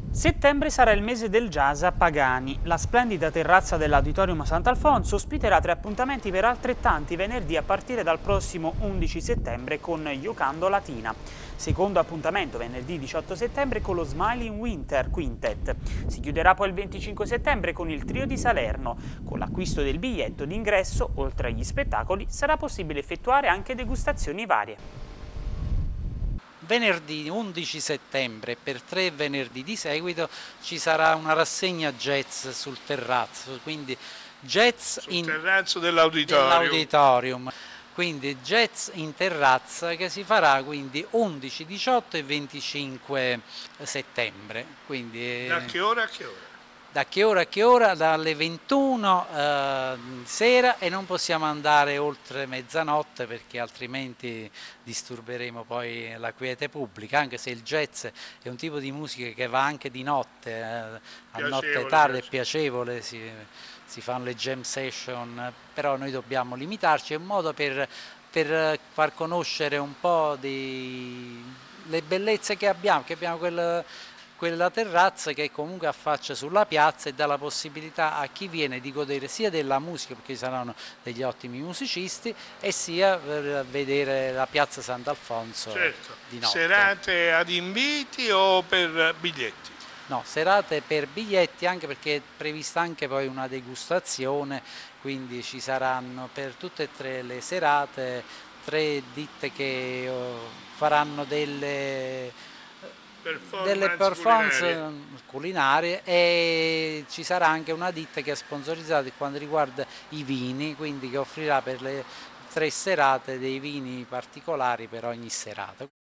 Settembre sarà il mese del jazz a Pagani. La splendida terrazza dell'Auditorium Sant'Alfonso ospiterà 3 appuntamenti per altrettanti venerdì a partire dal prossimo 11 settembre con Giocando Latina. Secondo appuntamento venerdì 18 settembre con lo Smiling Winter Quintet. Si chiuderà poi il 25 settembre con il Trio di Salerno. Con l'acquisto del biglietto d'ingresso, oltre agli spettacoli, sarà possibile effettuare anche degustazioni varie. Venerdì 11 settembre, per 3 venerdì di seguito, ci sarà una rassegna jazz sul terrazzo, quindi jazz sul terrazzo dell'auditorium. Quindi jazz in terrazza che si farà quindi 11, 18 e 25 settembre. Quindi, da che ora a che ora? Da che ora a che ora? Dalle 21 sera, e non possiamo andare oltre mezzanotte perché altrimenti disturberemo poi la quiete pubblica, anche se il jazz è un tipo di musica che va anche di notte, a notte tarda, è piacevole, si fanno le jam session, però noi dobbiamo limitarci, è un modo per far conoscere un po' le bellezze che abbiamo quella terrazza che comunque affaccia sulla piazza e dà la possibilità a chi viene di godere sia della musica, perché ci saranno degli ottimi musicisti, e sia per vedere la piazza Sant'Alfonso di notte. Serate ad inviti o per biglietti? No, serate per biglietti, anche perché è prevista anche poi una degustazione, quindi ci saranno per tutte e tre le serate 3 ditte che faranno delle performance culinarie, e ci sarà anche una ditta che è sponsorizzata per quanto riguarda i vini, quindi che offrirà per le 3 serate dei vini particolari per ogni serata.